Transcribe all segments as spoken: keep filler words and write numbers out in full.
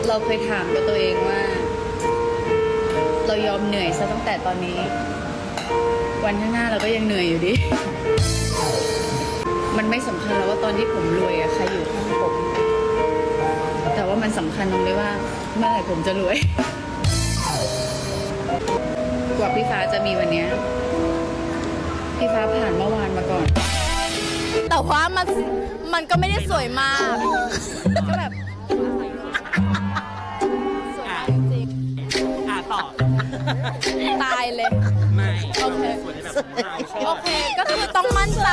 เราเคยถามกับตัวเองว่าเรายอมเหนื่อยซะตั้งแต่ตอนนี้วันข้างหน้าเราก็ยังเหนื่อยอยู่ดิมันไม่สำคัญแล้วว่าตอนที่ผมรวยอะใครอยู่ข้างผมแต่ว่ามันสำคัญตรงที่ว่าเมื่อไหร่ผมจะรวยกว่าพี่ฟ้าจะมีวันนี้พี่ฟ้าผ่านเมื่อวานมาก่อนแต่ว่ามันมันก็ไม่ได้สวยมากก็แบบสวยจริงอ่ะต่อตายเลยไม่โอเคโอเคก็คือต้องมั่นใจ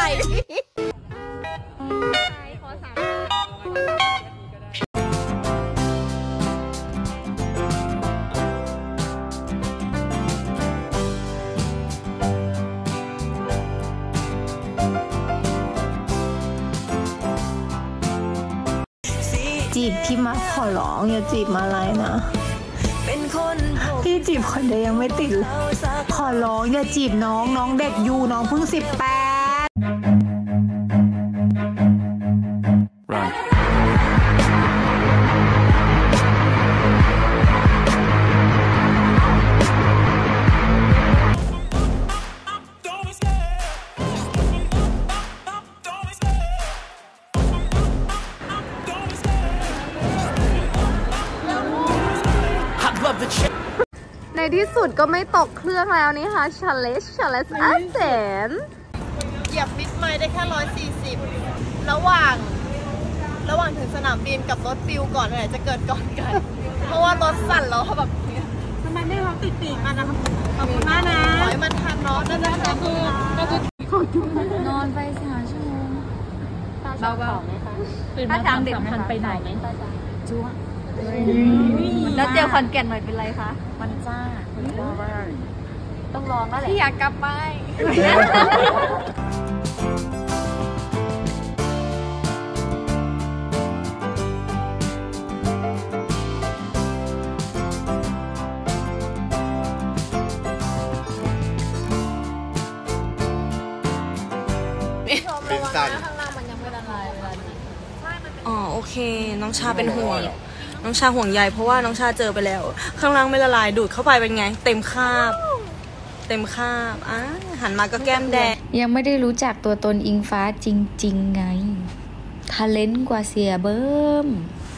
จีบพี่มาขอร้องอย่าจีบมาอะไรนะพี่จีบคนเดียวยังไม่ติดเลยขอร้องอย่าจีบน้องน้องเด็กอยู่น้องเพิ่งสิบแปดในที่สุดก็ไม่ตกเครื่องแล้วนี่ค่ะชาเลสชาเลสอาเซนเหยียบมิดไมล์ได้แค่ร้อยสี่สิบระหว่างระหว่างถึงสนามบินกับรถฟิวก่อนไหนจะเกิดก่อนกันเพราะว่ารถสั่นแล้วแบบทำไมไม่เราติดปีกมันนะคะขอบคุณมากนะขอให้มันทันเนาะนั่นนั่นคือก็คือนอนไปสามชั่วโมงเบาๆไหมคะถ้าทางเด็กมันไปไหนจ้วแล้วเจอคอนแก่นหน่อยเป็นไรคะมันจ้าต้องลองแล้วแหละที่อยากกลับไปเป็นสั่นอ๋อโอเคน้องชาเป็นห่วงน้องชาห่วงใยเพราะว่าน้องชาเจอไปแล้วข้างล่างไม่ละลายดูดเข้าไปเป็นไงเต็มคาบเต็มคาบอ่ะหันมาก็แก้มแดงยังไม่ได้รู้จักตัวตนอิงฟ้าจริงๆไงทาเลนต์กว่าเสียเบิ้ม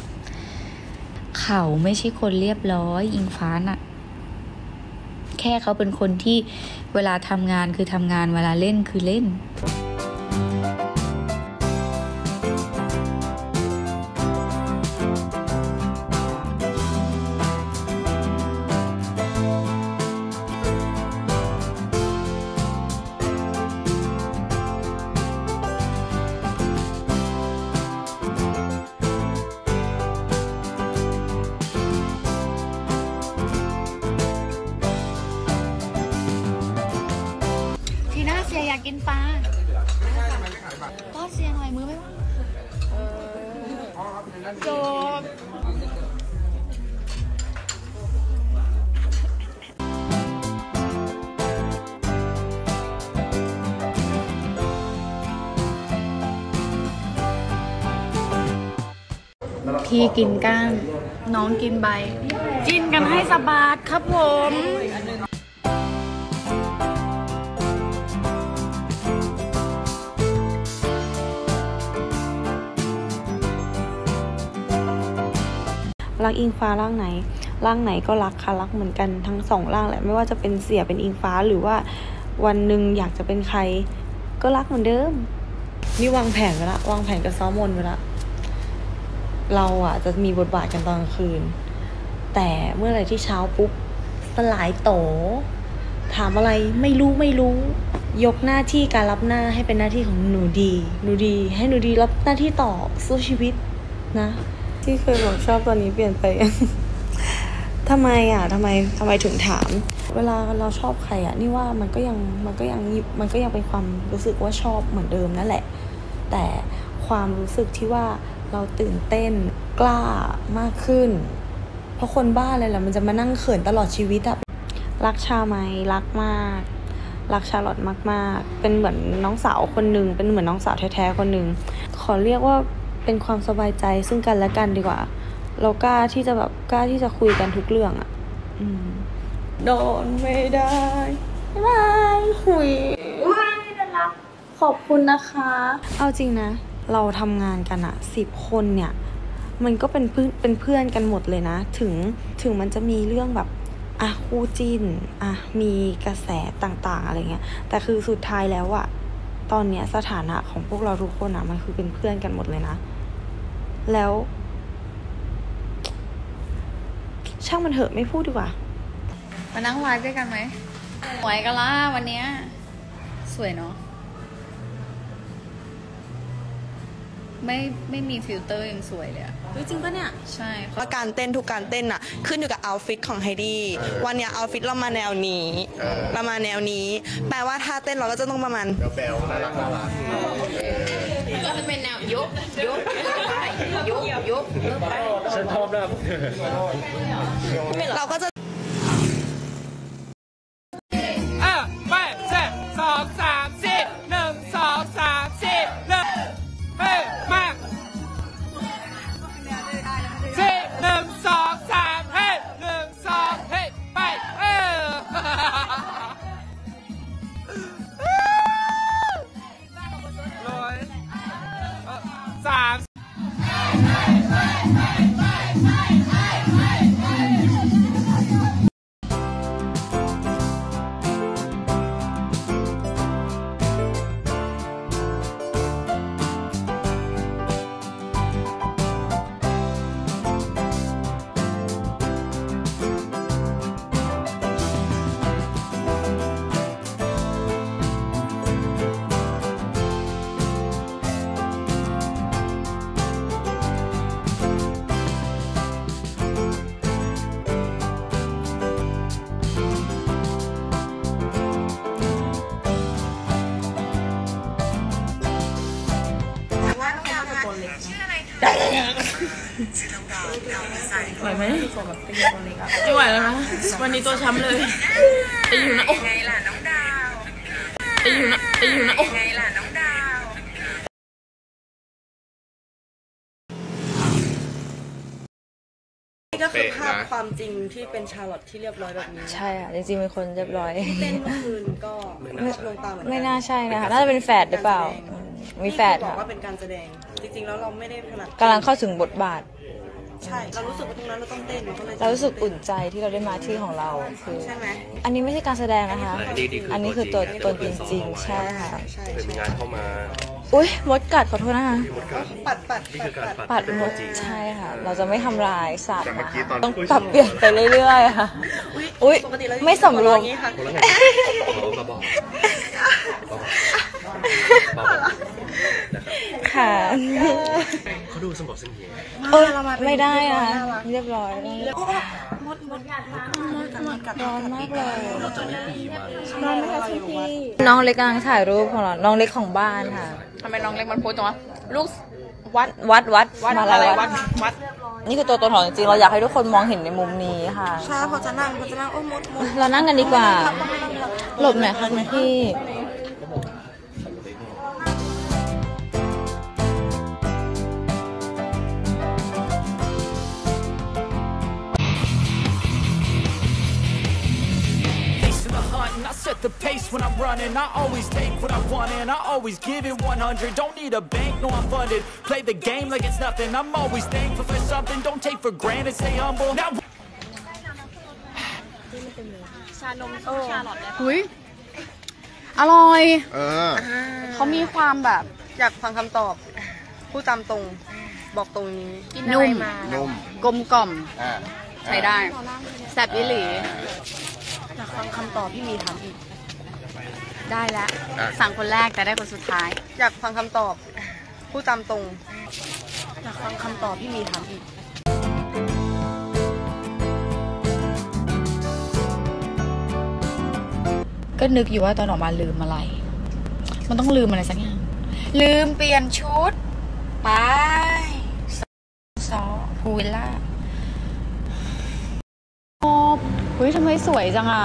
เขาไม่ใช่คนเรียบร้อยอิงฟ้าน่ะแค่เขาเป็นคนที่เวลาทำงานคือทำงานเวลาเล่นคือเล่นอยากกินปลาก็เสียงอะไรมือไม่ว่างโจบพี่กินก้างน้องกินใบกินกันให้สบายครับผมรักอิงฟ้าร่างไหนร่างไหนก็รักค่ะรักเหมือนกันทั้งสองร่างแหละไม่ว่าจะเป็นเสียเป็นอิงฟ้าหรือว่าวันหนึ่งอยากจะเป็นใครก็รักเหมือนเดิมนี่วางแผนไว้ละวางแผนกับซ้อมมนไว้ละเราอ่ะจะมีบทบาทกันตอนกลางคืนแต่เมื่อไหร่ที่เช้าปุ๊บสลายโตถามอะไรไม่รู้ไม่รู้ยกหน้าที่การรับหน้าให้เป็นหน้าที่ของหนูดีหนูดีให้หนูดีรับหน้าที่ต่อสู้ชีวิตนะที่เคยบอกชอบตอนนี้เปลี่ยนไป ทำไมอ่ะทำไมทำไมถึงถามเวลาเราชอบใครอ่ะนี่ว่ามันก็ยังมันก็ยังมันก็ยังเป็นความรู้สึกว่าชอบเหมือนเดิมนั่นแหละแต่ความรู้สึกที่ว่าเราตื่นเต้นกล้ามากขึ้นเพราะคนบ้าอะไรล่ะมันจะมานั่งเขินตลอดชีวิตอ่ะรักชาไหมรักมากรักชาลอตมากๆเป็นเหมือนน้องสาวคนหนึ่งเป็นเหมือนน้องสาวแท้ๆคนหนึ่งขอเรียกว่าเป็นความสบายใจซึ่งกันและกันดีกว่าเรากล้าที่จะแบบกล้าที่จะคุยกันทุกเรื่องอะอืมนอนไม่ได้ไม่หุยขอบคุณนะคะ เอาจริงนะ เราทำงานกันอะสิบคนเนี่ยมันก็เป็นเพื่อนเป็นเพื่อนกันหมดเลยนะถึงถึงมันจะมีเรื่องแบบอ่ะคู่จิ้นอ่ะมีกระแสต่างๆอะไรเงี้ยแต่คือสุดท้ายแล้วอะตอนเนี้ยสถานะของพวกเราทุกคนอะมันคือเป็นเพื่อนกันหมดเลยนะแล้วช่างมันเถอะไม่พูดดีกว่ามานั่งไลฟ์ด้วยกันไหมสวยกันละวันเนี้ยสวยเนาะไม่ไม่มีฟิลเตอร์ยังสวยเลยอะจริงปะเนี่ยใช่ว่าการเต้นทุกการเต้นอะขึ้นอยู่กับเอาท์ฟิตของไฮดี้วันเนี้ยเอาท์ฟิตเรามาแนวนี้เรามาแนวนี้ แปลว่าท่าเต้นเราก็จะต้องประมาณแบลๆน่ารักน่ารักก็จะเป็นแนวยกยกไปยกยกไปฉันชอบนะเราก็จะอ่ะไปเจ็ดสองสามสี่หนึ่งสองสามสี่หนึ่งเฮ้ยมาสี่หนึ่งสองสามเฮ้ยหนึ่งสองเฮ้ยไปเออร้อยสามไหวไหมไม่ไหวแล้วนะวันนี้ตัวช้ำเลยไปอยู่นะโอ้ไปอยู่นะไปอยู่นะโอ้นี่ก็คือภาพความจริงที่เป็นชาร์ลอตที่เรียบร้อยแบบนี้ใช่ค่ะจริงๆเป็นคนเรียบร้อยเต้นเมื่อคืนก็ลงตาเหมือนกันไม่น่าใช่นะคะน่าจะเป็นแฝดหรือเปล่ามีแฝดบอค่ะกว่าเป็นการแสดงจริงๆแล้วเราไม่ได้ถนัดกำลังเข้าถึงบทบาทใช่เรารู้สึกว่าตรงนั้นเราต้องเต้นเรารู้สึกอุ่นใจที่เราได้มาที่ของเราคือใช่ไหมอันนี้ไม่ใช่การแสดงนะคะอันนี้คือตัวตนจริงๆใช่ค่ะเป็นงานเข้ามาอุ้ยมดกัดขอโทษนะคะปัดปัดปัดปัดมดใช่ค่ะเราจะไม่ทำลายสัตว์นะคะต้องปรับเปลี่ยนไปเรื่อยๆค่ะอุ้ยไม่สำรวมค่ะเขาดูสมบูรณ์สมบูรณ์เออไม่ได้นะเรียบร้อยมดมดร้อนมากเลยร้อนไหมคะพี่น้องเล็กกำลังถ่ายรูปของเราน้องเล็กของบ้านค่ะทำไมน้องเล็กมันโพสต์จังวะลูกวัดวัดวัดมาอะไรวัดวัดนี่คือตัวตนของจริงๆเราอยากให้ทุกคนมองเห็นในมุมนี้ค่ะใช่พอจะนั่งพอจะนั่งโอ้มดมดเรานั่งกันดีกว่าหลบหน่อยค่ะคุณพี่ I set the pace when I'm running. I always take what I want and I always give it one hundred. Don't need a bank, no I'm funded. Play the game like it's nothing. I'm always thankful for something. Don't take for granted, stay humble. Now ชานมชาลอตอุ้ยอร่อยเออเขามีความแบบอยากฟังคำตอบพูดตามตรงบอกตรงนี้นุ่มนุ่มกลมกล่อมใช้ได้แซ่บอีหลีอยากฟังคำตอบพี่มีถามอีกได้แล้วสั่งคนแรกแต่ได้คนสุดท้ายอยากฟังคำตอบพูดตามตรงอยากฟังคำตอบพี่มีถามอีกก็นึกอยู่ว่าตอนออกมาลืมอะไรมันต้องลืมอะไรสักอย่างลืมเปลี่ยนชุดไปซอพูวิลล่าโอ้เฮ้ยทำไมสวยจังอ่ะ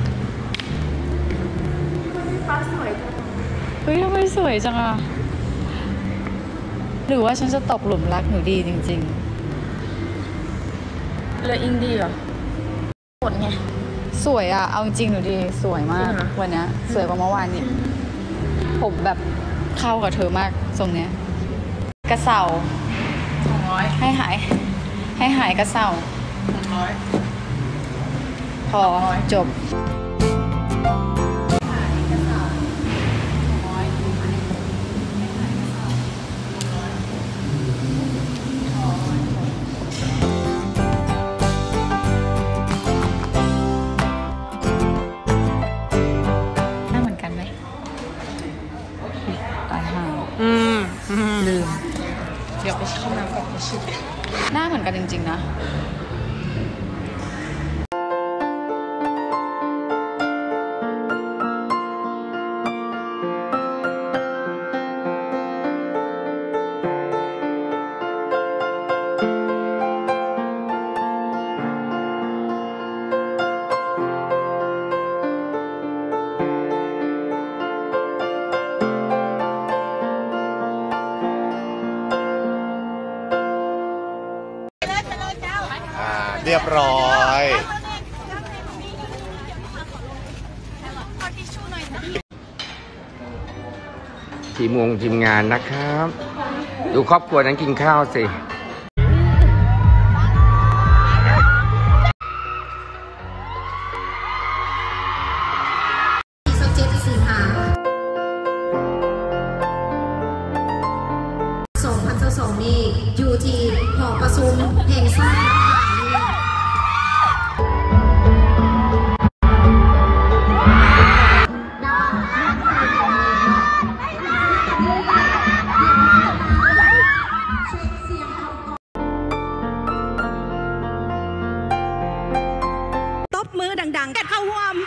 ฟ้าสวยจังเฮ้ยทำไมสวยจังอ่ะหรือว่าฉันจะตกหลุมรักหนูดีจริงๆเลืออิงดีเหรอหมดไงสวยอะเอาจริงหนูดีสวยมากวันนี้สวยกว่าเมื่อวานนี่ผมแบบเข้ากับเธอมากทรงเนี้ยกระเสาสองร้อยให้หายให้หายกระเสาสองร้อยพอจบลืมเดี๋ยวไปชิมน้ำก่อนไปชิมหน้าเหมือนกันจริงๆนะเรียบร้อยทีมงทีมงานนะครับดูครอบครัวนั้นกินข้าวสิสองพันสองนี่อยู่ที่หอประชุมแห่งชาติตบมือดังๆกันเข้าร่วม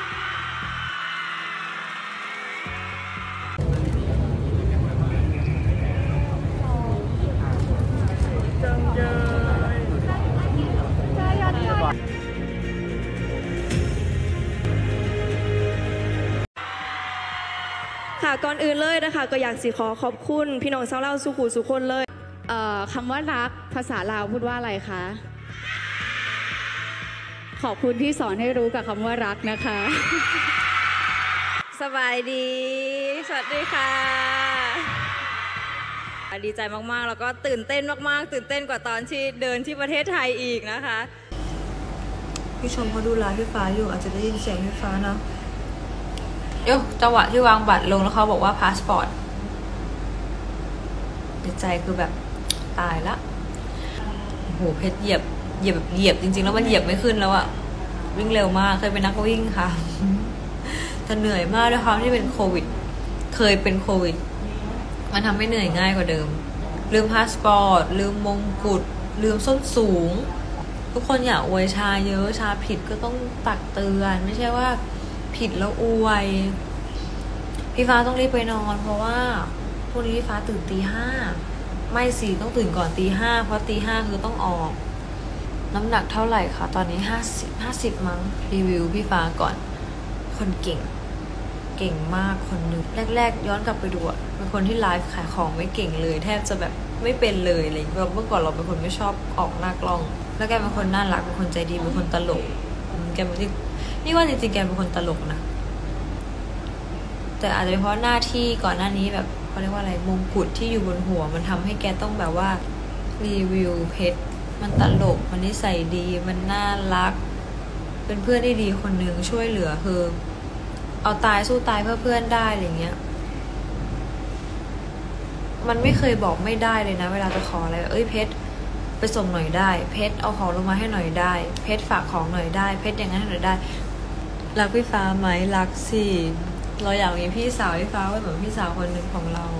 ค่ะก่อนอื่นเลยนะคะก็อยากสิขอขอบคุณพี่น้องชาวลาวสุขุสุคนเลยเอ่อคำว่ารักภาษาลาวพูดว่าอะไรคะขอบคุณที่สอนให้รู้กับคำว่ารักนะคะสบายดีสวัสดีค่ะดีใจมากๆแล้วก็ตื่นเต้นมากๆตื่นเต้นกว่าตอนที่เดินที่ประเทศไทยอีกนะคะพี่ชมเขาดูไลฟ์พี่ฟ้าอยู่อาจจะได้ยินเสียงพี่ฟ้าเนาะเดี๋ยวจังหวะที่วางบัตรลงแล้วเขาบอกว่าพาสปอร์ตใจคือแบบตายละโอ้โหเพชรเหยียบเหยียบแบบเหยียบจริงๆแล้วมันเหยียบไม่ขึ้นแล้วอะวิ่งเร็วมากเคยเป็นนักวิ่งค่ะแต่เหนื่อยมากด้วยความที่เป็นโควิดเคยเป็นโควิดมันทำให้เหนื่อยง่ายกว่าเดิมลืมพาสปอร์ตลืมมงกุฎลืมส้นสูงทุกคนอยากอวยชาเยอะชาผิดก็ต้องตักเตือนไม่ใช่ว่าผิดแล้วอวยพี่ฟ้าต้องรีบไปนอนเพราะว่าพรุ่งนี้พี่ฟ้าตื่นตีห้าไม่สิต้องตื่นก่อนตีห้าเพราะตีห้าคือต้องออกน้ำหนักเท่าไหร่คะตอนนี้ห้าสิบห้าสิบมั้งรีวิวพี่ฟ้าก่อนคนเก่งเก่งมากคนหนึ่งแรกๆย้อนกลับไปดูอะเป็นคนที่ไลฟ์ขายของไม่เก่งเลยแทบจะแบบไม่เป็นเลยอะไรอย่างเงี้ยเมื่อก่อนเราเป็นคนไม่ชอบออกหน้ากล้องแล้วแกเป็นคนน่ารักเป็นคนใจดีเป็นคนตลกแกไม่ได้นี่ว่าจริงๆแกเป็นคนตลกนะแต่อาจจะเพราะหน้าที่ก่อนหน้านี้แบบเขาเรียกว่าอะไรมงกุฎที่อยู่บนหัวมันทำให้แกต้องแบบว่ารีวิวเพชรมันตลกมันนิสัยดีมันน่ารักเป็นเพื่อนที่ดีคนหนึ่งช่วยเหลือคือเอาตายสู้ตายเพื่อเพื่อนได้อะไรเงี้ยมันไม่เคยบอกไม่ได้เลยนะเวลาจะขออะไรเอ้ยเพชรไปส่งหน่อยได้เพชรเอาของลงมาให้หน่อยได้เพชรฝากของหน่อยได้เพชรอย่างนั้นหน่อยได้รักพี่ฟ้าไหมรักสิเราอยากมีพี่สาวพี่ฟ้าไว้เหมือนพี่สาวคนหนึ่งของเรา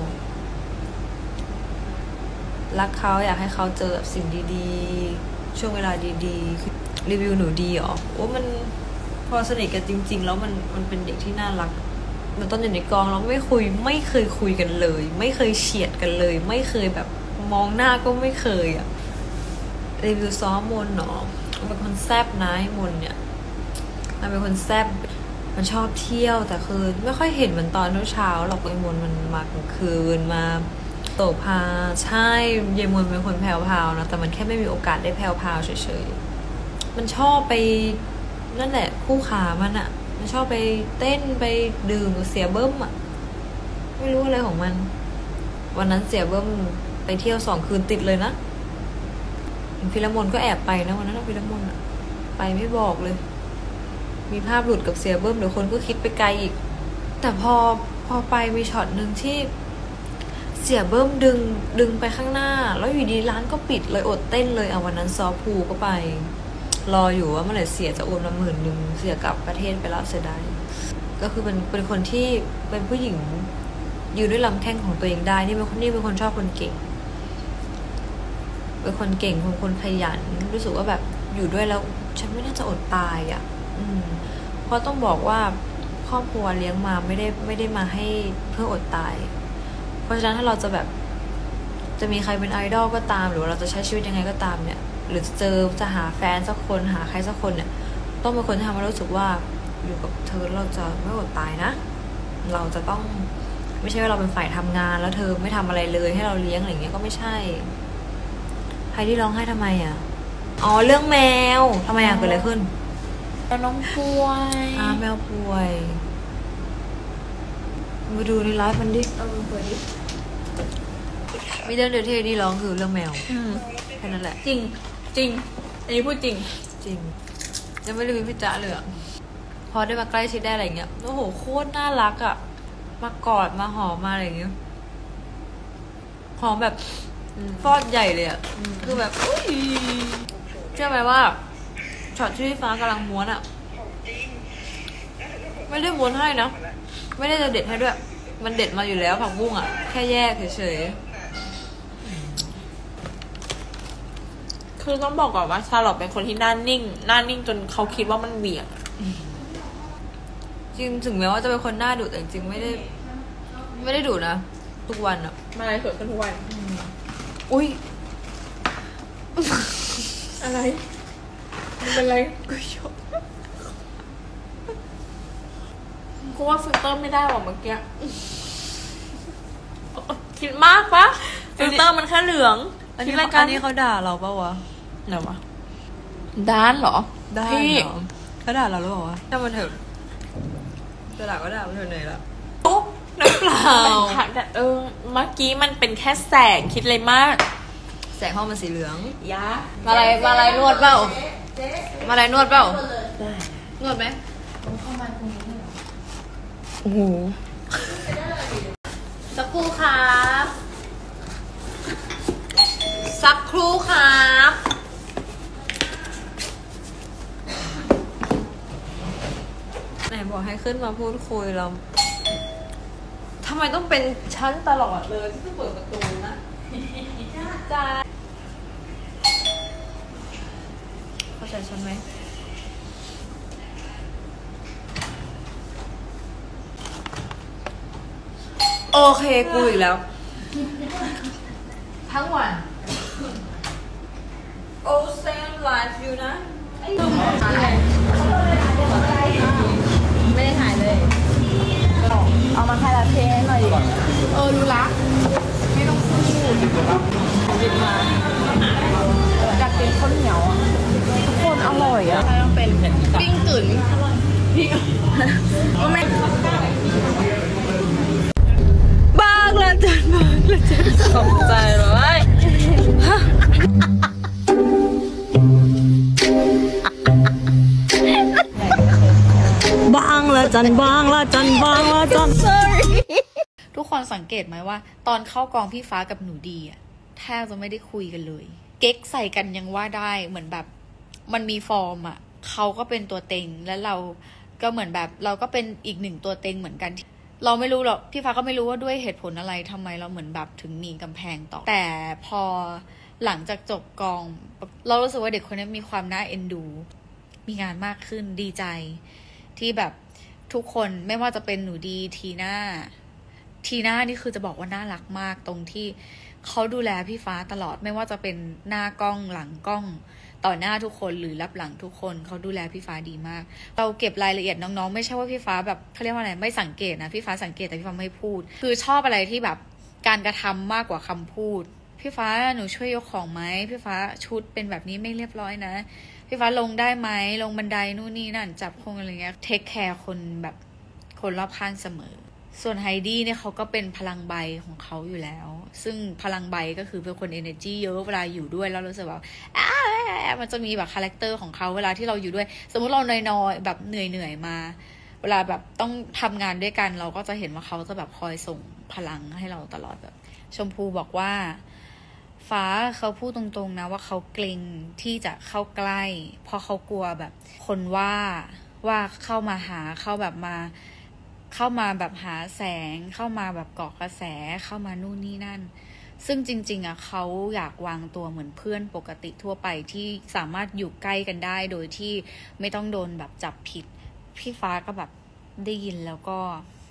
รักเขาอยากให้เขาเจอสิ่งดีๆช่วงเวลาดีๆรีวิวหนูดีเหรอโอ้มันพอสนิทกันจริงๆแล้วมันมันเป็นเด็กที่น่ารักมันตอนอยู่ในกองเราไม่คุยไม่เคยคุยกันเลยไม่เคยเฉียดกันเลยไม่เคยแบบมองหน้าก็ไม่เคยอะรีวิวซ้อมมนเนาะเป็นคนแซบนะไอ้มนเนี่ยมันเป็นคนแซบมันชอบเที่ยวแต่คือไม่ค่อยเห็นมันตอนเช้าหรอกไอ้มนมันมากลางคืนมาโตพาใช่เยมนเป็นคนแผ่วๆนะแต่มันแค่ไม่มีโอกาสได้แผ่วๆเฉยๆมันชอบไปนั่นแหละคู่ขามันอะมันชอบไปเต้นไปดื่มเสียเบิ้มอะไม่รู้อะไรของมันวันนั้นเสียเบิ้มไปเที่ยวสองคืนติดเลยนะพิรมนก็แอบไปนะวันนั้นพิรมนอะไปไม่บอกเลยมีภาพหลุดกับเสียเบิ้มเดี๋ยวคนก็คิดไปไกลอีกแต่พอพอไปมีช็อตหนึ่งที่เสียเบิ้มดึงดึงไปข้างหน้าแล้วอยู่ดีร้านก็ปิดเลยอดเต้นเลยเอาวันนั้นซอภูก็ไปรออยู่ว่าเมื่อไหร่เสียจะโอนมาหมื่นหนึ่งเสียกลับประเทศไปแล้วเสียดายก็คือเป็นเป็นคนที่เป็นผู้หญิงยืนด้วยลำแข้งของตัวเองได้นี่เป็นคนนี่เป็นคนชอบคนเก่งเป็นคนเก่งเป็นคนขยันรู้สึกว่าแบบอยู่ด้วยแล้วฉันไม่น่าจะอดตายอ่ะอืมเพราะต้องบอกว่าครอบครัวเลี้ยงมาไม่ได้ไม่ได้มาให้เพื่ออดตายเพราะฉะนั้นถ้าเราจะแบบจะมีใครเป็นไอดอลก็ตามหรือเราจะใช้ชีวิตยังไงก็ตามเนี่ยหรือจะเจอจะหาแฟนสักคนหาใครสักคนเนี่ยต้องเป็นคนที่ทำให้รู้สึกว่าอยู่กับเธอเราจะไม่อดตายนะเราจะต้องไม่ใช่ว่าเราเป็นฝ่ายทำงานแล้วเธอไม่ทำอะไรเลยให้เราเลี้ยงอะไรอย่างเงี้ยก็ไม่ใช่ใครที่ร้องไห้ทำไมอ่ะอ๋อเรื่องแมวทำไมอ่ะเกิดอะไรขึ้นแล้วน้องป่วยอ่าแมวป่วยมาดูในไลฟ์มันดิเอาเปิดดิมีเรื่องเดียวที่นี่ร้องคือเรื่องแมวแค่นั้นแหละจริงจริงอันนี้พูดจริงจริงยังไม่ได้มีพี่จ๊ะเลยอ่ะพอได้มาใกล้ชิดได้อะไรเงี้ยโอ้โหโคตรน่ารักอ่ะมากอดมาหอมมาอะไรเงี้ยหอมแบบฟอดใหญ่เลยอ่ะคือแบบอุ้ยเชื่อไหมว่าช็อตที่พี่ฟ้ากำลังม้วนอ่ะไม่ได้ม้วนให้นะไม่ได้จะเด็ดให้ด้วยมันเด็ดมาอยู่แล้วผักบุ้งอ่ะแค่แยกเฉยๆคือต้องบอกก่อนว่าชาลอตเป็นคนที่หน้านิ่งหน้านิ่งจนเขาคิดว่ามันเหวี่ยงจริงถึงแม้ว่าจะเป็นคนหน้าดุแต่จริงไม่ได้ไม่ได้ดุนะทุกวันอ่ะมาอะไรเกิดขึ้นทุกวันอุ้ยอะไรมันเป็นไรกูชอบกูว่าฟิลเตอร์ไม่ได้หรอกเมื่อกี้คิดมากปะฟิลเตอร์มันแค่เหลืองอันนี้รายการนี้เขาด่าเราปะวะไหนวะด้านเหรอด้านเหรอเขาด่าเราหรือเปล่าวะถ้ามันเถอะจะด่าก็ด่ามันเถอะไหนล่ะโอ๊ะน้ำเปล่าแต่เออเมื่อกี้มันเป็นแค่แสงคิดเลยมากแสงห้องมันสีเหลืองยามาอะไรมาอะไรนวดเปล่ามาอะไรนวดเปล่าได้นวดไหมเข้ามาตรงนี้เหรอโอ้โหสักครู่ครับสักครู่ครับไหนบอกให้ขึ้นมาพูดคุยเราทำไมต้องเป็นชั้นตลอดเลยที่ต้องเปิดประตูนะจ้าเข้าใจฉันไหมโอเคกูอีกแล้วทั้งวันโอเซนไลฟ์อยู่นะไม่ได้ถ่ายเลยเอามาให้ละเทให้หน่อยเออรู้ละไม่ต้องพูดหยิบมาอยากกินข้าวเหนียวทุกคนอร่อยอ่ะต้องเป็นปิ้งตุ๋นปิ้งก็ไม่บางละจันบางละจันสนใจเลยบางละจันบางละจันบางละจัน sorry ทุกคนสังเกตไหมว่าตอนเข้ากองพี่ฟ้ากับหนูดีอะแทบจะไม่ได้คุยกันเลยเก๊กใส่กันยังว่าได้เหมือนแบบมันมีฟอร์มอะเขาก็เป็นตัวเต็งแล้วเราก็เหมือนแบบเราก็เป็นอีกหนึ่งตัวเต็งเหมือนกันเราไม่รู้หรอกพี่ฟ้าก็ไม่รู้ว่าด้วยเหตุผลอะไรทำไมเราเหมือนแบบถึงหนีกำแพงต่อแต่พอหลังจากจบกองเรารู้สึกว่าเด็กคนนี้มีความน่าเอ็นดูมีงานมากขึ้นดีใจที่แบบทุกคนไม่ว่าจะเป็นหนูดีทีน่าทีน่านี่คือจะบอกว่าน่ารักมากตรงที่เขาดูแลพี่ฟ้าตลอดไม่ว่าจะเป็นหน้ากล้องหลังกล้องต่อหน้าทุกคนหรือรับหลังทุกคนเขาดูแลพี่ฟ้าดีมากเราเก็บรายละเอียดน้องๆไม่ใช่ว่าพี่ฟ้าแบบเขาเรียกว่าอะไรไม่สังเกตนะพี่ฟ้าสังเกตแต่พี่ฟ้าไม่พูดคือชอบอะไรที่แบบการกระทำมากกว่าคำพูดพี่ฟ้าหนูช่วยยกของไหมพี่ฟ้าชุดเป็นแบบนี้ไม่เรียบร้อยนะพี่ฟ้าลงได้ไหมลงบันไดนู่นนี่นั่นจับคงอะไรเงี้ยเทคแคร์คนแบบคนรอบข้างเสมอส่วนไฮดี้เนี่ยเขาก็เป็นพลังใบของเขาอยู่แล้วซึ่งพลังใบก็คือเป็นคน energy เยอะเวลาอยู่ด้วยแล้วรู้สึกว่าอ้ามันจะมีแบบคาแรคเตอร์ของเขาเวลาที่เราอยู่ด้วยสมมุติเรานอยๆแบบเหนื่อยๆมาเวลาแบบต้องทำงานด้วยกันเราก็จะเห็นว่าเขาจะแบบคอยส่งพลังให้เราตลอดแบบชมพูบอกว่าฟ้าเขาพูดตรงๆนะว่าเขาเกรงที่จะเข้าใกล้เพราะเขากลัวแบบคนว่าว่าเข้ามาหาเข้าแบบมาเข้ามาแบบหาแสงเข้ามาแบบเกาะกระแสเข้ามานู่นนี่นั่นซึ่งจริงๆอ่ะเขาอยากวางตัวเหมือนเพื่อนปกติทั่วไปที่สามารถอยู่ใกล้กันได้โดยที่ไม่ต้องโดนแบบจับผิดพี่ฟ้าก็แบบได้ยินแล้วก็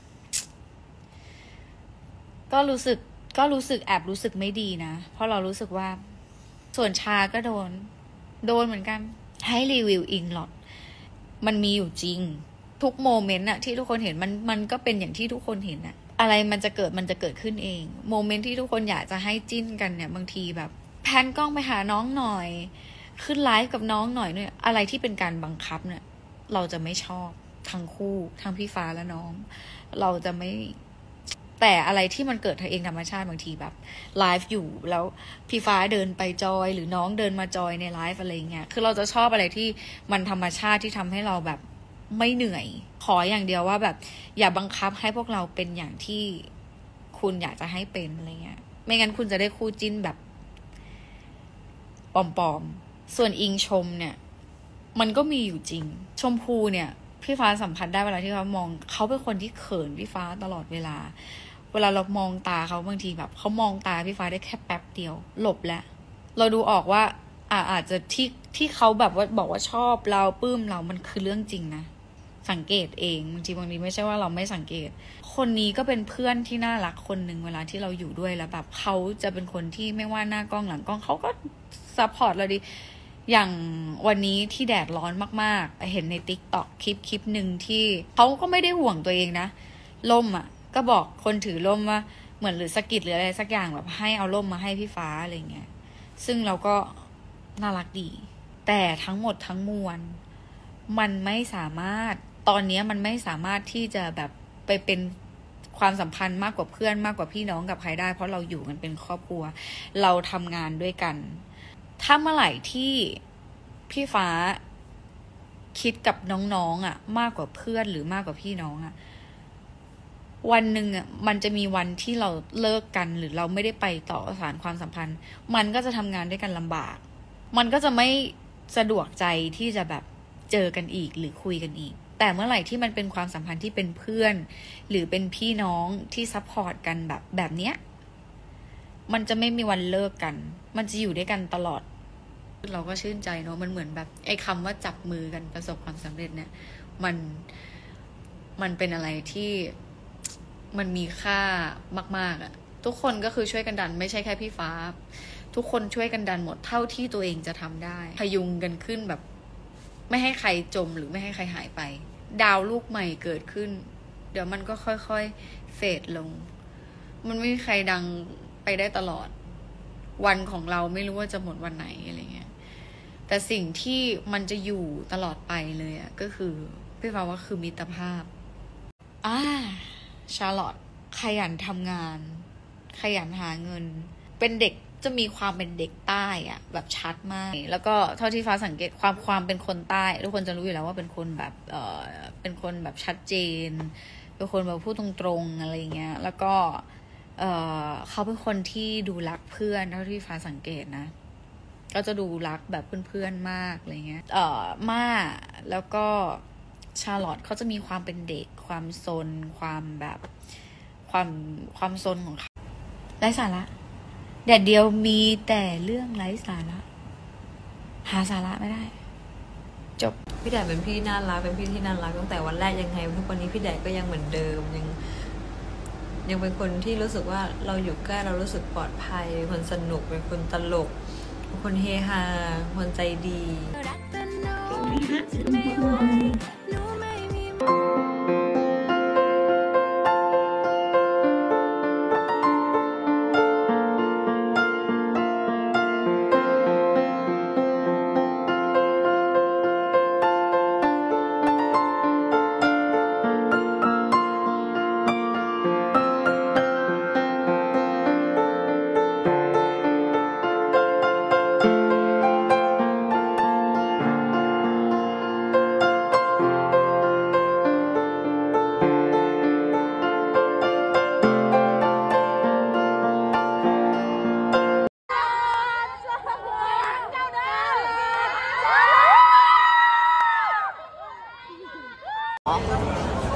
ก็รู้สึกก็รู้สึกแอบรู้สึกไม่ดีนะเพราะเรารู้สึกว่าส่วนชาก็โดนโดนเหมือนกันให้รีวิวอิงหลอดมันมีอยู่จริงทุกโมเมนต์อะที่ทุกคนเห็นมันมันก็เป็นอย่างที่ทุกคนเห็นอะอะไรมันจะเกิดมันจะเกิดขึ้นเองโมเมนต์ที่ทุกคนอยากจะให้จิ้นกันเนี่ยบางทีแบบแพนกล้องไปหาน้องหน่อยขึ้นไลฟ์กับน้องหน่อยเนี่ยอะไรที่เป็นการบังคับเนี่ยเราจะไม่ชอบทั้งคู่ทั้งพี่ฟ้าและน้องเราจะไม่แต่อะไรที่มันเกิดเองธรรมชาติบางทีแบบไลฟ์อยู่แล้วพี่ฟ้าเดินไปจอยหรือน้องเดินมาจอยในไลฟ์อะไรเงี้ยคือเราจะชอบอะไรที่มันธรรมชาติที่ทำให้เราแบบไม่เหนื่อยขออย่างเดียวว่าแบบอย่าบังคับให้พวกเราเป็นอย่างที่คุณอยากจะให้เป็นอะไรเงี้ยไม่งั้นคุณจะได้คู่จิ้นแบบปลอมๆส่วนอิงชมเนี่ยมันก็มีอยู่จริงชมพูเนี่ยพี่ฟ้าสัมผัสได้เวลาที่เขามองเขาเป็นคนที่เขินพี่ฟ้าตลอดเวลาเวลาเรามองตาเขาบางทีแบบเขามองตาพี่ฟ้าได้แค่แป๊บเดียวหลบแล้วเราดูออกว่าอ่าอาจจะที่ที่เขาแบบว่าบอกว่าชอบเราปลื้มเรามันคือเรื่องจริงนะสังเกตเองบางทีบางทีไม่ใช่ว่าเราไม่สังเกตคนนี้ก็เป็นเพื่อนที่น่ารักคนหนึ่งเวลาที่เราอยู่ด้วยแล้วแบบเขาจะเป็นคนที่ไม่ว่าหน้ากล้องหลังกล้องเขาก็ซัพพอร์ตเราดีอย่างวันนี้ที่แดดร้อนมากๆเห็นใน ติ๊กต็อก คลิปคลิปหนึ่งที่เขาก็ไม่ได้ห่วงตัวเองนะล่มอ่ะก็บอกคนถือล่มว่าเหมือนหรือสะกิดหรืออะไรสักอย่างแบบให้เอาล่มมาให้พี่ฟ้าอะไรเงี้ยซึ่งเราก็น่ารักดีแต่ทั้งหมดทั้งมวลมันไม่สามารถตอนนี้มันไม่สามารถที่จะแบบไปเป็นความสัมพันธ์มากกว่าเพื่อนมากกว่าพี่น้องกับใครได้เพราะเราอยู่กันเป็นครอบครัวเราทำงานด้วยกันถ้าเมื่อไหร่ที่พี่ฟ้าคิดกับน้องๆอ่ะมากกว่าเพื่อนหรือมากกว่าพี่น้องอ่ะวันหนึ่งอ่ะมันจะมีวันที่เราเลิกกันหรือเราไม่ได้ไปต่อสานความสัมพันธ์มันก็จะทำงานด้วยกันลำบากมันก็จะไม่สะดวกใจที่จะแบบเจอกันอีกหรือคุยกันอีกแต่เมื่อไหร่ที่มันเป็นความสัมพันธ์ที่เป็นเพื่อนหรือเป็นพี่น้องที่ซัพพอร์ตกันแบบแบบเนี้ยมันจะไม่มีวันเลิกกันมันจะอยู่ด้วยกันตลอดเราก็ชื่นใจเนาะมันเหมือนแบบไอ้คำว่าจับมือกันประสบความสำเร็จเนี่ยมันมันเป็นอะไรที่มันมีค่ามากๆอะทุกคนก็คือช่วยกันดันไม่ใช่แค่พี่ฟ้าทุกคนช่วยกันดันหมดเท่าที่ตัวเองจะทำได้พยุงกันขึ้นแบบไม่ให้ใครจมหรือไม่ให้ใครหายไปดาวลูกใหม่เกิดขึ้นเดี๋ยวมันก็ค่อยๆเฟดลงมันไม่มีใครดังไปได้ตลอดวันของเราไม่รู้ว่าจะหมดวันไหนอะไรเงี้ยแต่สิ่งที่มันจะอยู่ตลอดไปเลยอะก็คือพี่ฟ้าว่าคือมิตรภาพอ่าชาร์ลอตขยันทำงานขยันหาเงินเป็นเด็กจะมีความเป็นเด็กใต้อะแบบชัดมากแล้วก็เท่าที่ฟ้าสังเกตความความเป็นคนใต้ทุกคนจะรู้อยู่แล้วว่าเป็นคนแบบเออเป็นคนแบบชัดเจนเป็นคนแบบพูดตรงๆอะไรเงี้ยแล้วก็เออเขาเป็นคนที่ดูรักเพื่อนเท่าที่ฟ้าสังเกตนะก็จะดูรักแบบเพื่อนๆมากอะไรเงี้ยเออม่าแล้วก็ชาร์ลอตเขาจะมีความเป็นเด็กความซนความแบบความความซนของเขาไร้สาระแดดเดียวมีแต่เรื่องไร้สาระหาสาระไม่ได้จบพี่แดดเป็นพี่น่ารักเป็นพี่ที่น่ารักตั้งแต่วันแรกยังไงทุกวันนี้พี่แดดก็ยังเหมือนเดิมยังยังเป็นคนที่รู้สึกว่าเราอยู่ใกล้เรารู้สึกปลอดภัยเป็นคนสนุกเป็นคนตลกเป็นคนเฮฮาคนใจดี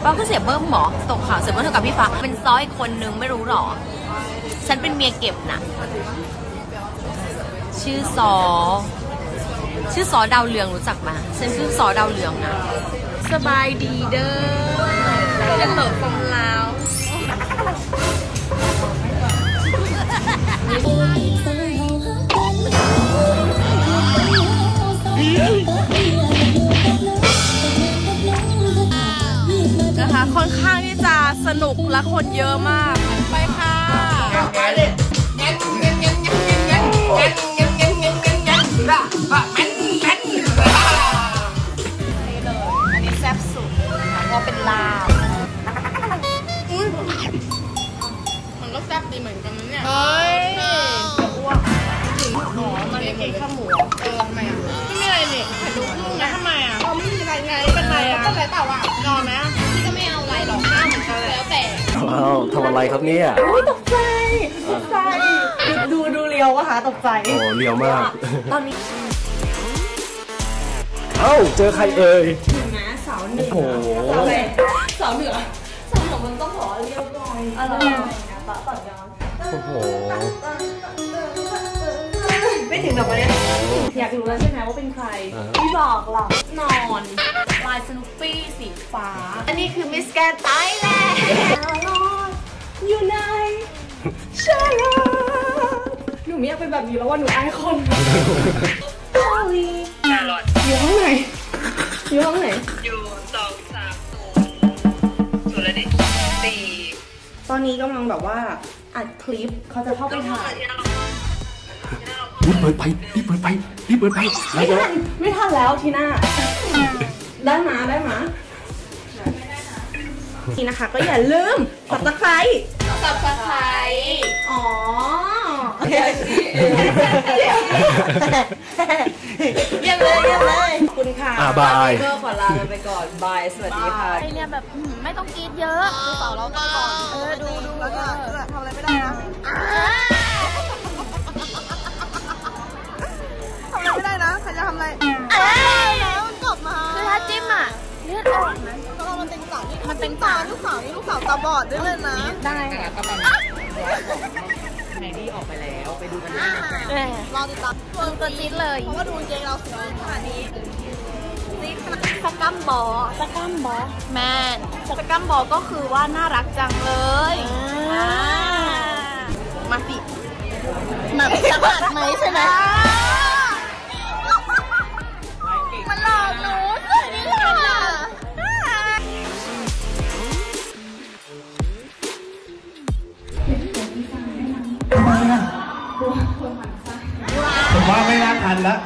ป้าก็เสียเบิ้มหมอตกข่าวเสียเบิ้มเท่ากับพี่ฟ้าเป็นซ้อยคนนึงไม่รู้หรอฉันเป็นเมียเก็บนะชื่อซอชื่อซอดาวเรืองรู้จักไหมฉันชื่อซอดาวเรืองนะสบายดีเด้อจะเปิดฟังลาวนะคะค่อนข้างที่จะสนุกและคนเยอะมากไปค่ะไปเลยงั้นงั้นงั้นงั้นงั้นงั้นงั้นงั้นงั้นงั้นงั้นแม่นแม่นนี่เลยอันนี้แซ่บสุดเพราะเป็นลาวมันก็แซ่บดีเหมือนกันนะเนี่ยเฮ้ยจะอ้วกถึงหอมันเลยกินข้าวหมูเออทำไมอ่ะไม่มีอะไรนี่ถ่ายรูปลูกนะทำไมอ่ะเราไม่มีอะไรไงเป็นไรอ่ะเป็นไรเปล่าอ่ะนอนไหมพี่ก็ไม่เอาอะไรหรอกข้าวเหมือนกันแล้วแต่ว้าวทำอะไรครับเนี่ยตกใจตกใจดูดูเลียววะคะตกใจโอ้เลียวมากตอนนี้เอ้าเจอใครเอ่ยนะสาวเหนือโอ้โหสาวเหนือสาวเหนือมันต้องขอเลียวหน่อยอะไรนะต่อต่อยอนโอ้โหไม่ถึงแบบวันนี้อยากรู้แล้วใช่ไหมว่าเป็นใครพี่บอกหรอกนอนลายสนุปปี้สีฟ้าอันนี้คือมิสแกรนด์ไทยแลนด์อยู่ไหนชาลาหนูไม่อยากเป็นแบบนี้แล้วว่าหนูอายคนชาลีอยู่ห้องไหนอยู่ห้องไหนอยู่สองสามศูนย์ศูนย์ละดิสี่ตอนนี้กำลังแบบว่าอัดคลิปเขาจะเข้าไปถ่ายรีบเปิดไปรีบเปิดไปรีบเปิดไปไม่ทันไม่ทันแล้วทีหน้าได้มาได้มานี่นะคะก็อย่าลืมสับตะไคร้สับตะไคร้อ๋อโอเคเยี่ยมเลยเยี่ยมเลยขอบคุณค่ะบายก็ขอลาไปก่อนบายสวัสดีค่ะไอเนี่ยแบบไม่ต้องกรีดเยอะดูเสาเราก่อนเออดูดูแล้วก็ทำอะไรไม่ได้นะทำอะไรไม่ได้นะใครจะทำอะไรแล้วมันกลับมาคือถ้าจิ้มอ่ะเลือดออกนะเพราะเรามันเป็นสาวนี่มันเป็นสาวลูกสาวนี่ลูกสาวตาบอดด้วยเลยนะได้ค่ะตาบอดไหนดีออกไปแล้วไปดูกันได้รอติดตามตัวตัวจี๊ดเลยเพราะว่าดูเกงเราสวยขนาดนี้จี๊ดขนาดสกัมบอสกัมบอแมนสกัมบอก็คือว่าน่ารักจังเลยมาสิแบบสกัดไหมใช่ไหมมันหลอกหนูสวยนี่หรอผมว่าไม่น่าทันแล้ว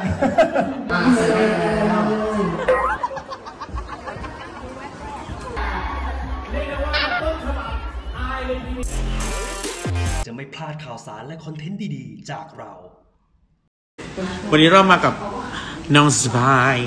จะไม่พลาดข่าวสารและคอนเทนต์ดีๆจากเราวันนี้เรามากับน้องสบาย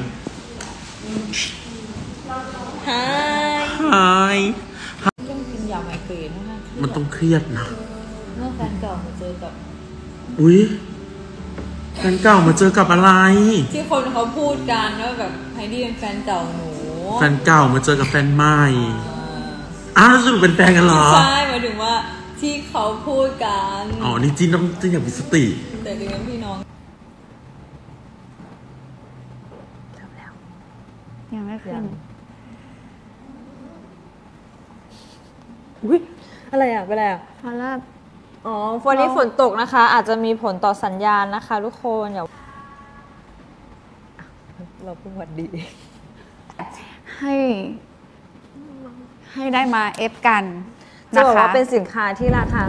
ฮายฮายต้องกินยาไมเกรนนะคะมันต้องเครียดนะเมื่อแฟนเก่ามาเจอกับอุ้ยแฟนเก่ามาเจอกับอะไรที่คนเขาพูดกันว่าแบบไฮดี้เป็นแฟนเก่าหนูแฟนเก่ามาเจอกับแฟนใหม่อ้าวสรุปเป็นแฟนกันเหรอใช่หมายถึงว่าที่เขาพูดกันอ๋อนี่จีนต้องจีนอย่างมีสติแต่จริงๆพี่น้องยังไม่ขึ้นอุ้ยอะไรอ่ะเป็นอะไรอ่ะพอแล้วอ๋อวันนี้ฝนตกนะคะอาจจะมีผลต่อสัญญาณนะคะทุกคนอย่าเราเพิ่งวัดดีให้ให้ได้มาเอฟกันจะบอกว่าเป็นสินค้าที่ราคา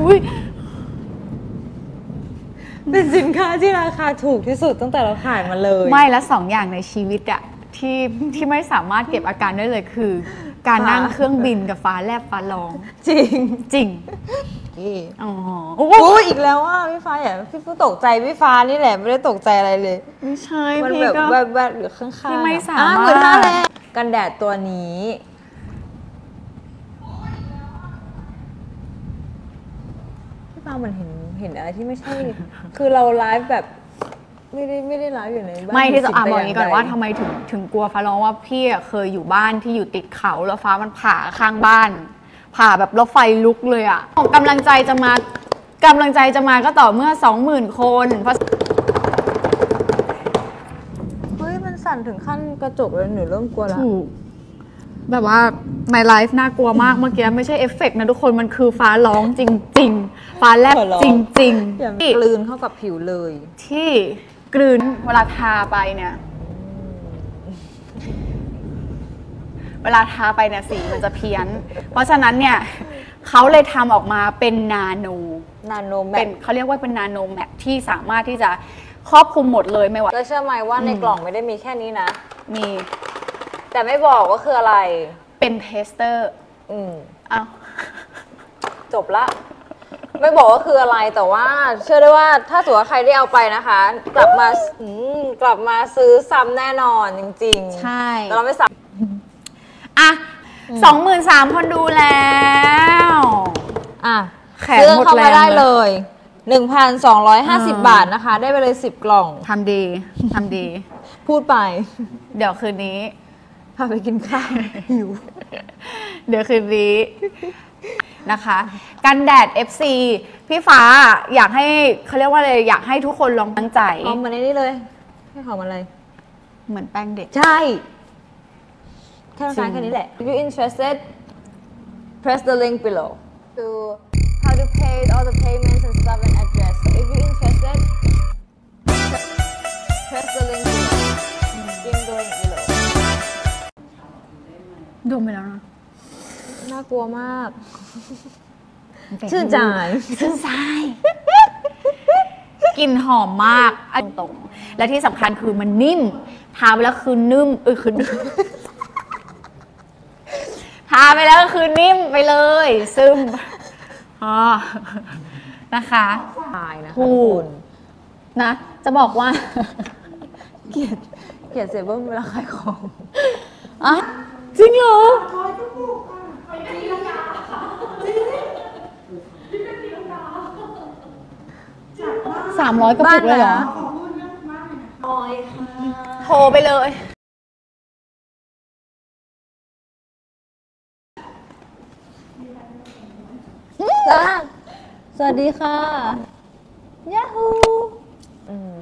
เป็นสินค้าที่ราคาถูกที่สุดตั้งแต่เราขายมาเลยไม่และสองอย่างในชีวิตอะที่ที่ไม่สามารถเก็บอาการได้เลยคือ การนั่งเครื่องบินกับฟ้าแลบฟ้าร้องจริงจริงอ๋อโอ้อีกแล้วว่าพี่ฟ้าอย่าพี่ฟ้าตกใจพี่ฟ้านี่แหละไม่ได้ตกใจอะไรเลยไม่ใช่มันแบบแวบๆหรือข้างๆที่ไม่สามารถกันแดดตัวนี้พี่ฟ้ามันเห็นเห็นอะไรที่ไม่ใช่คือเราไลฟ์แบบไม่ได้ไม่ได้ไลฟ์อยู่ในบ้านไม่ที่จะอ่ะผีบอกสิอย่างนี้ก่อนว่าทำไมถึงถึงกลัวฟ้าร้องว่าพี่อะเคยอยู่บ้านที่อยู่ติดเขาแล้วฟ้ามันผ่าข้างบ้าน ผ่าแบบรถไฟลุกเลยอ่ะกำลังใจจะมากำลังใจจะมาก็ต่อเมื่อสองหมื่นคนเพราะเฮ้ยมันสั่นถึงขั้นกระจกเลยหนูเริ่มกลัวแล้วถูกแบบว่า my life น่ากลัวมากเมื่อกี้ไม่ใช่เอฟเฟกต์นะทุกคนมันคือฟ้าร้องจริงๆฟ้าแลบจริงๆอย่าที่กลืนเข้ากับผิวเลยที่กลืนเวลาทาไปเนี่ยเวลาทาไปเนี่ยสีมันจะเพี้ยนเพราะฉะนั้นเนี่ยเขาเลยทำออกมาเป็นนาโนนาโนแมเป็นเขาเรียกว่าเป็นนาโนแมทที่สามารถที่จะครอบคลุมหมดเลยไม่ว่าแล้วเชื่อไหมว่าในกล่องไม่ได้มีแค่นี้นะมีแต่ไม่บอกว่าคืออะไรเป็นเทสเตอร์อืมอ้าวจบละ ไม่บอกว่าคืออะไรแต่ว่าเชื่อได้ว่าถ้าสมมติว่าใครได้เอาไปนะคะ กลับมาอืมกลับมาซื้อซ้ำแน่นอนจริงๆใช่แต่เราไม่ซ้อ่ะสองหมื่นสามคนดูแล้วำอ่ะแขนซื้อหมดเข้าแรมาง ได้เลเลย ย หนึ่งพันสองร้อยห้าสิบ บาทนะคะ ได้ไปเลยสิบกล่องทำดีทำดีพูดไปเดี๋ยวคืนนี้พาไปกินข้าว หิวเดี๋ยวคืนนี้นะคะ กันแดด เอฟ ซี พี่ฟ้าอยากให้เขาเรียกว่าอะไรอยากให้ทุกคนลองตั้งใจหอมมาในนี้เลยให้หอมอะไรเหมือนแป้งเด็กใช่ แค่ต้องการแค่นี้แหละ If you interested press the link below to how to pay all the payments and stuff and address so if you interested press the link below link the link below ดมไปแล้วนะน่ากลัวมาก ชื่นใจชื่นใจกลิ่นหอมมากอันตรงๆและที่สำคัญคือมันนิ่มทาไปแล้วคือนุ่มเออคือนุ่มทาไปแล้วก็คือนิ่มไปเลยซึมอ๋อนะคะตายนะคะถูกนะ จะบอกว่าเกลียดเกลียดเซเบิลเวลาขายของอ่ะจริงเหรอสามร้อยกระปุกเลยเหรอโทรไปเลยสวัสดีค่ะยาฮูอืม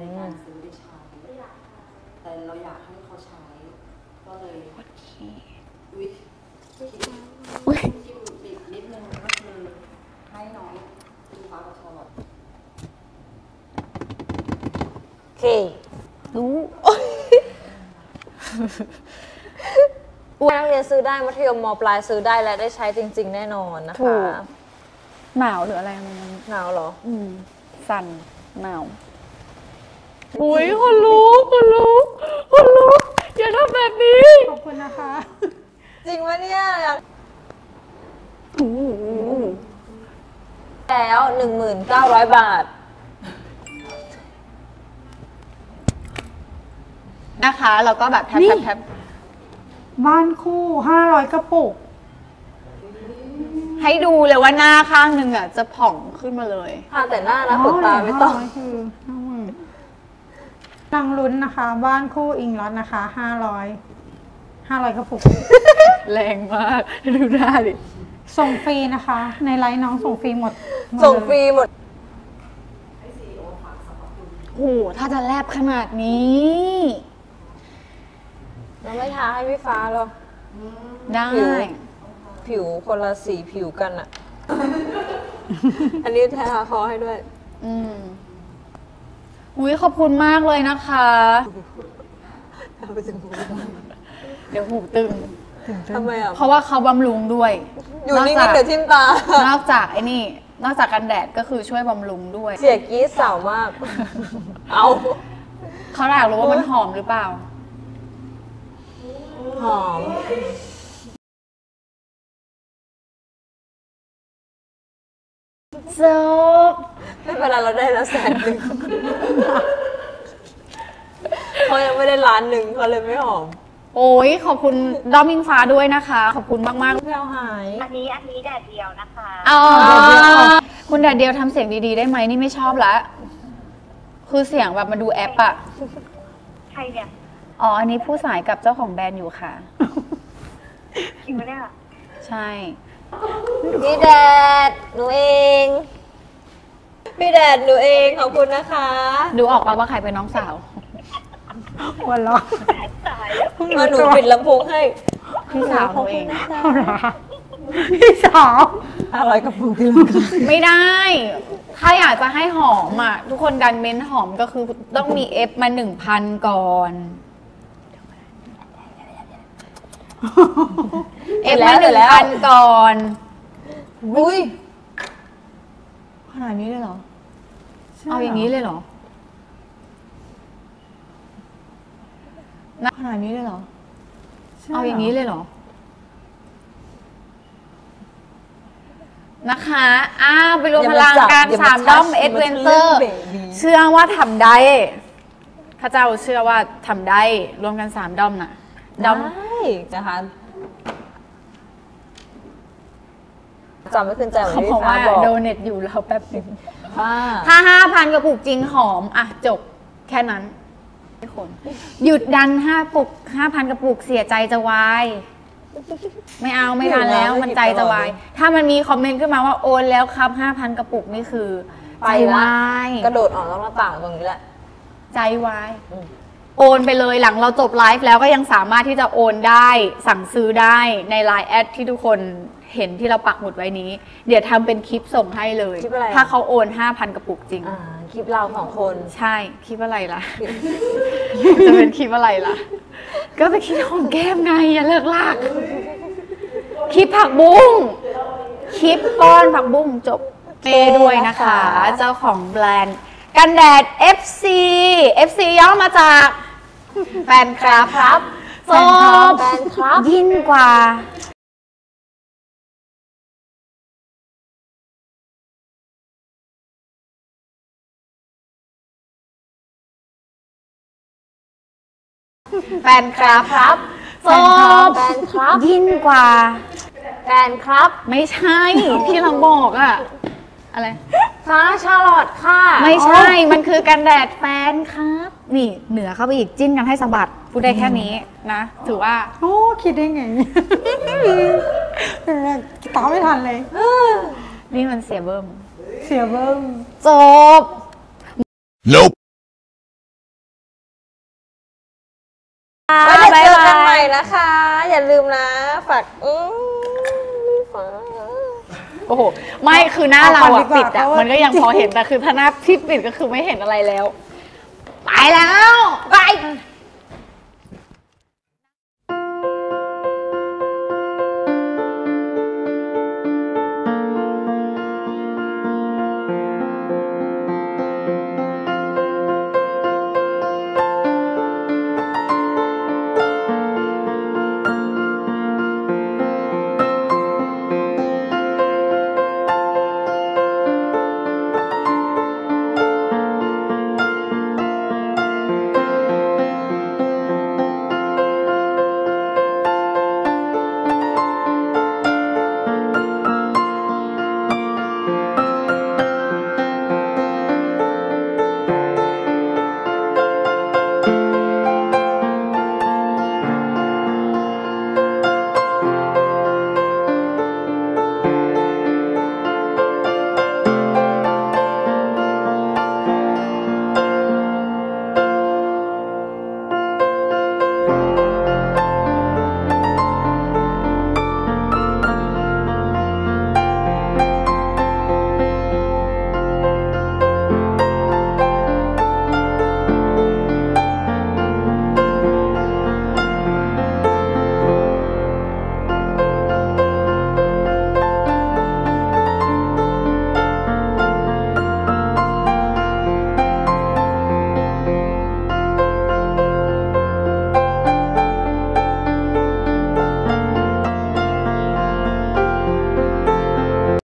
แต่เราอยากให้เขาใช้ ก็เลยอุ้ยที่ติดนิดนึงก็คือให้น้องดูฟ้ากับชอแบบโอเครู้นักเรียนซื้อได้มัธยมมปลายซื้อได้และได้ใช้จริงๆแน่นอนนะถูคะก หนาวหรืออะไรมันหนาวเหรออืมสั่นหนาวอุ้ยคนลุกคนลุกคนลุกอย่าทำแบบนี้ขอบคุณนะคะจริงวะเนี่ยอยากแล้ว หนึ่งหมื่นเก้าร้อย บาทนะคะแล้วก็แบบแทบนี่แทบแทบบ้านคู่ห้าร้อยกระปุกให้ดูเลยว่าหน้าข้างหนึ่งอ่ะจะผ่องขึ้นมาเลยทาแต่หน้านะขนตาไม่ต้องห้าร้ยคือห้าหมื่นนางลุ้นนะคะ บ้านคู่อิงล็อตนะคะห้าร้อยห้าร้อยกระปุกแรงมากดูหน้าดิส่งฟรีนะคะ ในไลน์น้องส่งฟรีหมดหมดส่งเลยฟรีหมดโอ้โหถ้าจะแลบขนาดนี้เราไม่ทาให้พี่ฟ้าหรอได้ผิวคนละสีผิวกันอะ อันนี้ทาคอให้ด้วยอืมอุ้ยขอบคุณมากเลยนะคะ เดี๋ยวหูตึงทำไมอ่ะเพราะว่าเขาบำรุงด้วยอยู่นิ่งๆเดี๋ยวทิ่มตานอกจากไอ้นี่ นอกจากกันแดดก็คือช่วยบำรุงด้วยเสียกรี๊ดสาวมาก เอาเขาอยากรู้ว่ามันหอมหรือเปล่าหอมจบไม่เป็นไรเราได้แล้วแสนหนึ่ง เขายังไม่ได้ล้านหนึ่งเขาเลยไม่หอมโอ้ยขอบคุณดอมอิงฟ้าด้วยนะคะ ขอบคุณมากมากแพลวหายอันนี้อันนี้แดดเดียวนะคะอ๋อคุณแดดเดียวทำเสียงดีๆได้ไหมนี่ไม่ชอบละคือเสียงแบบมาดูแอปอะใครเนี่ยอ๋ออันนี้ผู้สายกับเจ้าของแบรนด์อยู่ค่ะจริงไหมเนี่ยใช่พี่แดดหนูเองพี่แดดหนูเองขอบคุณนะคะดูออกป่ะว่าใครเป็นน้องสาววันละมาหนูปิดลำโพงให้พี่สาวหนูเองพี่สาวอะไรกับปุกที่ลังกาไม่ได้ถ้าอยากจะให้หอมอ่ะทุกคนดันเม้นหอมก็คือต้องมีเอฟมาหนึ่งพันก่อนเอฟมาหนึ่งพันก่อนอุ้ยขนาดนี้เลยเหรอเอาอย่างนี้เลยเหรอขนาดนี้เลยเหรอเอาอย่างนี้เลยเหรอนะคะอ้าวไปรวมพลังการสามด้อมเอ็ดเวนเจอร์เชื่อว่าทำได้พระเจ้าเชื่อว่าทำได้รวมกันสามด้อมน่ะด้อมนะคะจำไม่ขึ้นใจเหมือนที่ฟ้าบอกโดเน็ตอยู่เราแป๊บนึงถ้าห้าพันกระปุกจริงหอมอ่ะจบแค่นั้นหยุดดันห้าปุกห้าพันกระปุกเสียใจจะวายไม่เอาไม่ทันแล้วมันใจจะวายถ้ามันมีคอมเมนต์ขึ้นมาว่าโอนแล้วครับห้าพันกระปุกนี่คือใจวายกระโดดออกนอกหน้าต่างตรงนี้แหละใจวายโอนไปเลยหลังเราจบไลฟ์แล้วก็ยังสามารถที่จะโอนได้สั่งซื้อได้ใน ไลน์ แอดที่ทุกคนเห็นที่เราปักหมุดไว้นี้เดี๋ยวทำเป็นคลิปส่งให้เลยถ้าเขาโอน ห้าพัน กระปุกจริงคลิปเราของคนใช่คลิปอะไรล่ะ จะเป็นคลิปอะไรล่ะก็เป็นคลิปของแก้มไงอย่าเลิกลากคลิปผักบุ้งคลิปป้อนผักบุ้งจบเต้ด้วยนะคะเจ้าของแบรนด์กันแดด เอฟ ซี เอฟ ซี ย่อมาจากแฟนคลับครับโซบแฟนคลับยิ่งกว่าแฟนคลับครับโซบแฟนคลับยิ่งกว่าแฟนครับไม่ใช่ที่เราบอกอะอะไรฟ้าชาลอตค่ะไม่ใช่มันคือกันแดดแฟนครับนี่เหนือเข้าไปอีกจิ้นกันให้สะบัดพูดได้แค่นี้นะถือว่าโอ้คิดได้ไงตามไม่ทันเลยนี่มันเสียเบิ้มเสียเบิ้มจบ Nope ไว้เจอกันใหม่นะคะอย่าลืมนะฝากอือโอ้โหไม่คือหน้าเราอะปิดอะมันก็ยังพอเห็นแต่คือถ้าหน้าพี่ปิดก็คือไม่เห็นอะไรแล้วไปแล้วไป